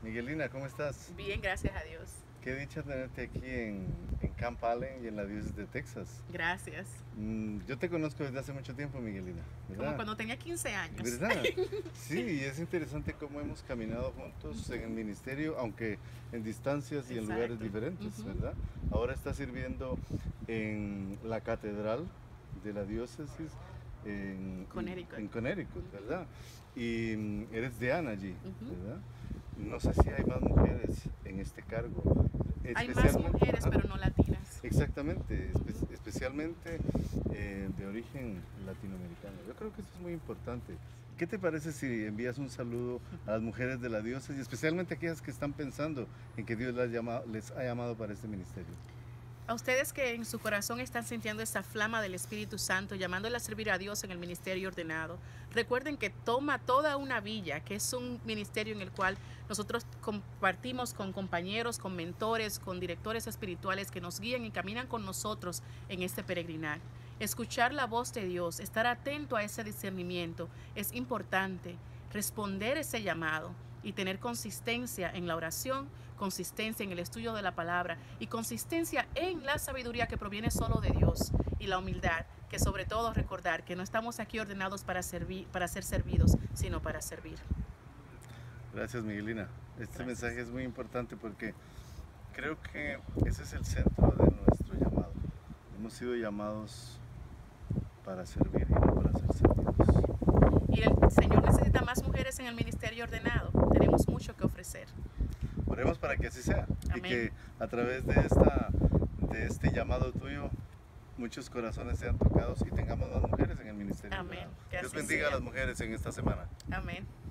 Miguelina, ¿cómo estás? Bien, gracias a Dios. Qué dicha tenerte aquí en Camp Allen y en la diócesis de Texas. Gracias. Yo te conozco desde hace mucho tiempo, Miguelina, Como ¿verdad? cuando tenía 15 años. ¿Verdad? Sí, y es interesante cómo hemos caminado juntos en el ministerio, aunque en distancias y en lugares Exacto. diferentes, Ujú. ¿verdad? Ahora estás sirviendo en la catedral de la diócesis Connecticut. en Connecticut, ¿verdad? Y eres deana allí, Ujú. ¿verdad? No sé si hay más mujeres en este cargo, Hay más mujeres, ajá, pero no latinas. exactamente, Ujú. especialmente de origen latinoamericano. Yo creo que eso es muy importante. ¿Qué te parece si envías un saludo a las mujeres de la diócesis, especialmente aquellas que están pensando en que Dios les ha llamado para este ministerio? A ustedes que en su corazón están sintiendo esa flama del Espíritu Santo, llamándole a servir a Dios en el ministerio ordenado, recuerden que toma toda una villa, que es un ministerio en el cual nosotros compartimos con compañeros, con mentores, con directores espirituales que nos guían y caminan con nosotros en este peregrinar. Escuchar la voz de Dios, estar atento a ese discernimiento es importante, responder ese llamado y tener consistencia en la oración, consistencia en el estudio de la palabra y consistencia en la sabiduría que proviene solo de Dios y la humildad, que sobre todo recordar que no estamos aquí ordenados para servir, para ser servidos, sino para servir. Gracias, Miguelina. Este Gracias. mensaje es muy importante porque creo que ese es el centro de nuestro llamado. Hemos sido llamados para servir y no para ser servidos. Y el Señor necesita más mujeres en el ministerio ordenado. Tenemos mucho que ofrecer. Oremos para que así sea y Amén. que a través de este llamado tuyo muchos corazones sean tocados y tengamos más mujeres en el ministerio. Amén. ¿Verdad? Que Dios así bendiga a sea. las mujeres en esta semana. Amén.